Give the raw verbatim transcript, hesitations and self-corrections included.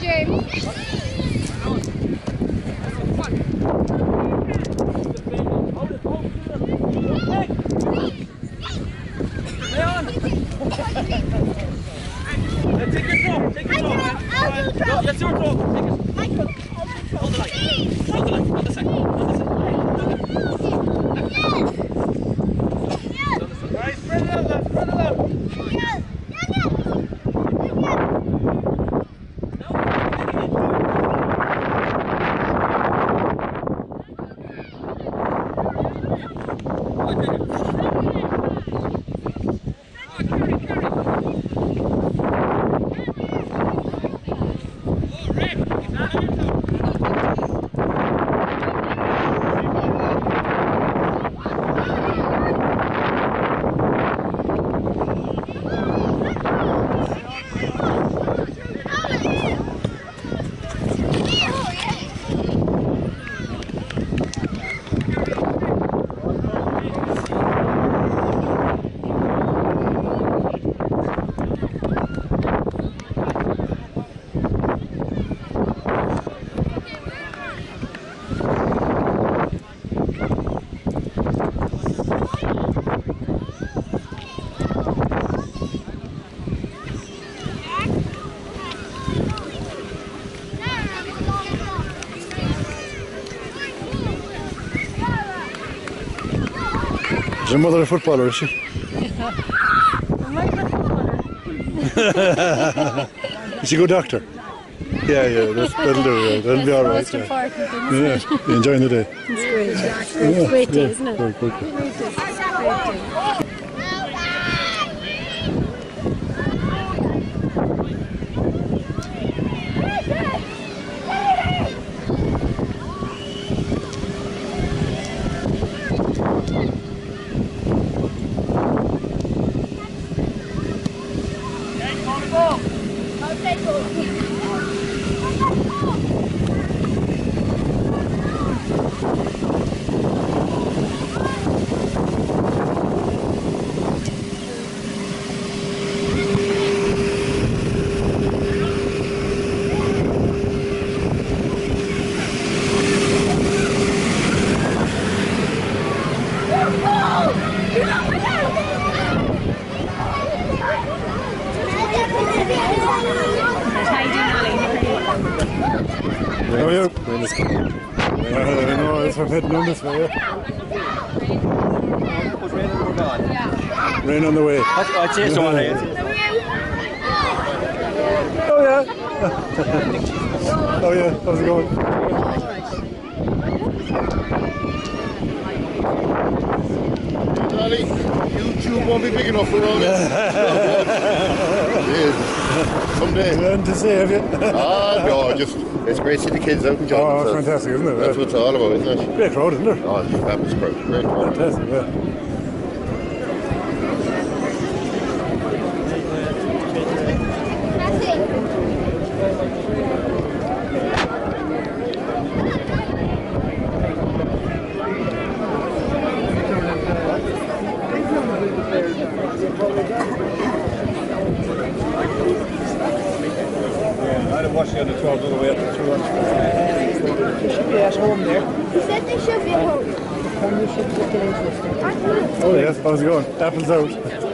James. Take your throw, take your throw, man. No, that's your throw. Take it. Hold the line. Hold the line. On the side. On the side. All right, spread it out, lad. Spread it out. Is your mother a footballer, is she? Am I a footballer? Is she a good doctor? Yeah, yeah, that's, that'll do, yeah, that'll be alright. Most Yeah. important thing, Yeah. isn't it? You enjoying the day? It's great. It's great. It's a great day, isn't it? Very good. Great day. It's a great day. How are you? Rain is coming. Uh, I know, it's from heading on this way, yeah. Was rain or gone? Rain on the way. That's what I'd say so. Oh yeah. Oh yeah, how's it going? Charlie, YouTube won't be big enough for all this. Someday. Nothing to say, have you? Ah, no, just, it's great to see the kids out enjoying Oh, themselves. fantastic, isn't it? That's what it's all about, isn't it? Great crowd, isn't it? Oh, it's a fabulous crowd. Great crowd. Fantastic, yeah. I'd have watched the other twelve all the way up to two hundred. They should be at home there. He said they should be home. And you should look at it. Oh yes, how's it going? Apples out.